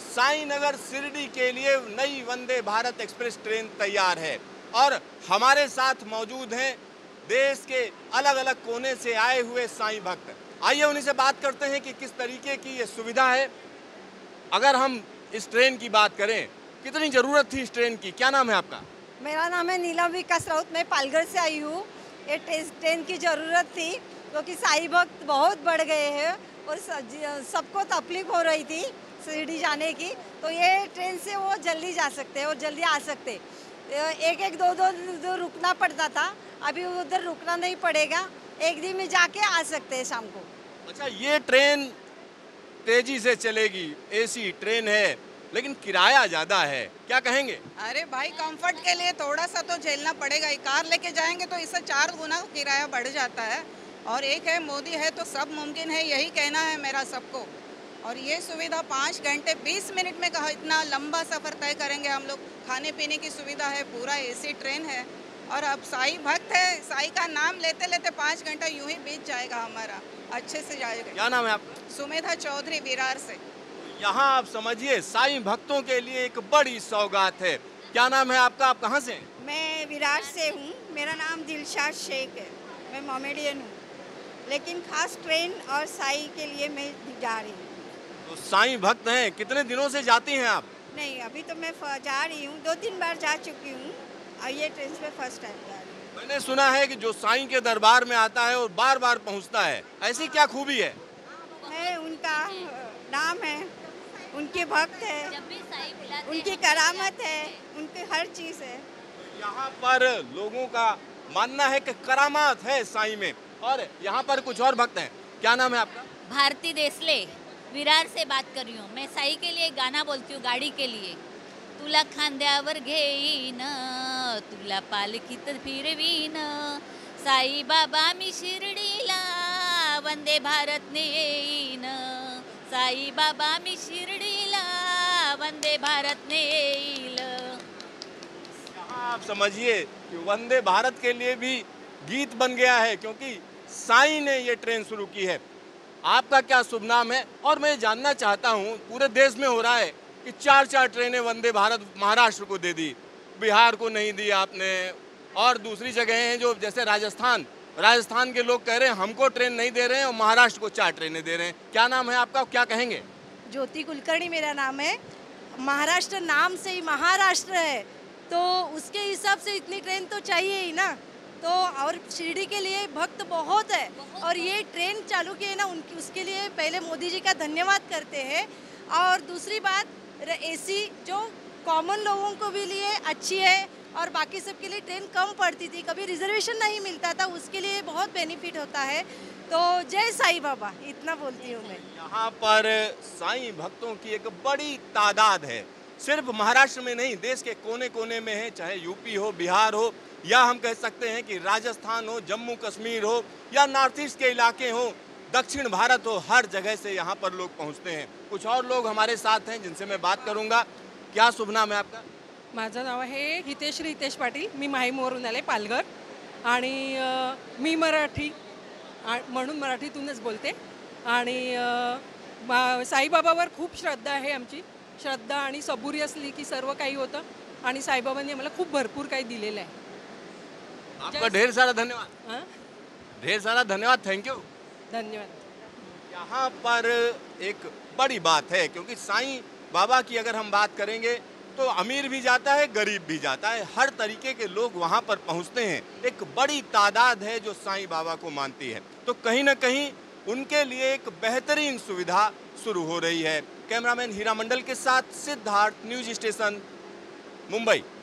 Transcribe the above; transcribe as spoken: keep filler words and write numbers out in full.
साईनगर शिरडी के लिए नई वंदे भारत एक्सप्रेस ट्रेन तैयार है और हमारे साथ मौजूद हैं देश के अलग अलग कोने से आए हुए साईं भक्त। आइए उन्हीं से बात करते हैं कि किस तरीके की ये सुविधा है। अगर हम इस ट्रेन की बात करें, कितनी ज़रूरत थी इस ट्रेन की? क्या नाम है आपका? मेरा नाम है नीलम विकास राउत, मैं पालघर से आई हूँ। ये ट्रेन की ज़रूरत थी क्योंकि साईं भक्त बहुत बढ़ गए हैं और सबको तकलीफ हो रही थी शिरडी जाने की, तो ये ट्रेन से वो जल्दी जा सकते हैं और जल्दी आ सकते। एक एक दो दो, दो रुकना पड़ता था, अभी उधर रुकना नहीं पड़ेगा, एक दिन में जाके आ सकते हैं शाम को। अच्छा, ये ट्रेन तेजी से चलेगी, एसी ट्रेन है, लेकिन किराया ज़्यादा है, क्या कहेंगे? अरे भाई, कंफर्ट के लिए थोड़ा सा तो झेलना पड़ेगा ही। कार लेके जाएंगे तो इससे चार गुना किराया बढ़ जाता है। और एक है मोदी है तो सब मुमकिन है, यही कहना है मेरा सबको। और ये सुविधा पाँच घंटे बीस मिनट में कहा, इतना लंबा सफ़र तय करेंगे हम लोग। खाने पीने की सुविधा है, पूरा एसी ट्रेन है। और अब साईं भक्त है, साईं का नाम लेते लेते पाँच घंटा यूं ही बीत जाएगा हमारा, अच्छे से जाएगा। क्या नाम है आपका? सुमेधा चौधरी, विरार से। यहाँ आप समझिए, साईं भक्तों के लिए एक बड़ी सौगात है। क्या नाम है आपका? आप कहाँ से हैं? मैं विरार से हूँ, मेरा नाम दिलशाद शेख है, मैं मोमेडियन हूँ, लेकिन खास ट्रेन और साईं के लिए मैं जा रही हूँ। तो साईं भक्त हैं, कितने दिनों से जाती हैं आप? नहीं, अभी तो मैं जा रही हूँ, दो तीन बार जा चुकी हूँ और ये ट्रेन पे फर्स्ट टाइम जा रही हूँ। मैंने सुना है कि जो साईं के दरबार में आता है और बार बार पहुँचता है, ऐसी क्या खूबी है? है, उनका नाम है, उनके भक्त है, उनकी करामत है, उनकी हर चीज़ है। यहाँ पर लोगों का मानना है कि करामात है साईं में। और यहाँ पर कुछ और भक्त हैं। क्या नाम है आपका? भारती देसले, विरार से बात कर रही हूँ। मैं साईं के लिए गाना बोलती हूँ, गाड़ी के लिए। तुला खांद्यावर घेईन, तुला पालखीत फिरवीन, साई बाबा मी शिर्डीला वंदे भारत ने येईन, साई बाबा मी शिर्डीला वंदे भारत ने येईल। यहाँ आप समझिए कि वंदे भारत के लिए भी गीत बन गया है, क्योंकि साईं ने ये ट्रेन शुरू की है। आपका क्या शुभ नाम है? और मैं जानना चाहता हूँ, पूरे देश में हो रहा है कि चार चार ट्रेनें वंदे भारत महाराष्ट्र को दे दी, बिहार को नहीं दी आपने, और दूसरी जगह हैं जो जैसे राजस्थान राजस्थान के लोग कह रहे हैं हमको ट्रेन नहीं दे रहे हैं और महाराष्ट्र को चार ट्रेनें दे रहे हैं। क्या नाम है आपका? क्या कहेंगे? ज्योति कुलकर्णी मेरा नाम है। महाराष्ट्र नाम से ही महाराष्ट्र है, तो उसके हिसाब से इतनी ट्रेन तो चाहिए ही ना। तो और शिरडी के लिए भक्त बहुत है, और ये ट्रेन चालू की है ना, उनकी उसके लिए पहले मोदी जी का धन्यवाद करते हैं। और दूसरी बात, एसी जो कॉमन लोगों को भी लिए अच्छी है, और बाकी सब के लिए ट्रेन कम पड़ती थी, कभी रिजर्वेशन नहीं मिलता था, उसके लिए बहुत बेनिफिट होता है। तो जय साईं बाबा, इतना बोलती हूँ मैं। यहाँ पर साईं भक्तों की एक बड़ी तादाद है, सिर्फ महाराष्ट्र में नहीं, देश के कोने कोने में है, चाहे यूपी हो, बिहार हो, या हम कह सकते हैं कि राजस्थान हो, जम्मू कश्मीर हो, या नॉर्थ ईस्ट के इलाके हो, दक्षिण भारत हो, हर जगह से यहाँ पर लोग पहुँचते हैं। कुछ और लोग हमारे साथ हैं जिनसे मैं बात करूँगा। क्या शुभ नाम है आपका? माझं नाव आहे हितेश्री हितेश पाटील, मी माहीमवरून आले, पालघर, आणि अ, मी मराठी आ- म्हणून मराठीतूनच बोलते। आणि अ, मा- साईबाबावर खूप श्रद्धा आहे आमची, श्रद्धा आणि सबुरी असली की सर्व काही होतं, आणि साईबाबांनी आम्हाला खूप भरपूर काही दिलेलं आहे। आपका ढेर सारा धन्यवाद। हां, ढेर सारा धन्यवाद, थैंक यू। धन्यवाद। यहाँ पर एक बड़ी बात है, क्योंकि साईं बाबा की अगर हम बात करेंगे तो अमीर भी जाता है, गरीब भी जाता है, हर तरीके के लोग वहाँ पर पहुँचते हैं। एक बड़ी तादाद है जो साईं बाबा को मानती है, तो कहीं ना कहीं उनके लिए एक बेहतरीन सुविधा शुरू हो रही है। कैमरामैन हीरा मंडल के साथ सिद्धार्थ, न्यूज स्टेशन, मुंबई।